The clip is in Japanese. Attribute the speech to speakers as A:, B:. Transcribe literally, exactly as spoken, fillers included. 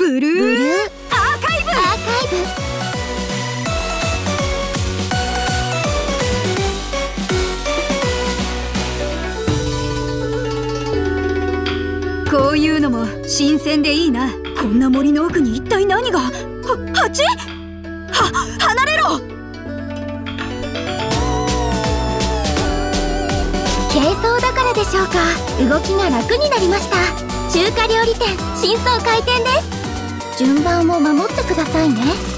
A: ブルー
B: ブルー
A: アーカイブ。
B: アーカイ
A: こういうのも新鮮でいいな。こんな森の奥に一体何が。は、ハチ？は、離れろ。
B: 軽装だからでしょうか。動きが楽になりました。中華料理店新装開店です。順番を守ってくださいね。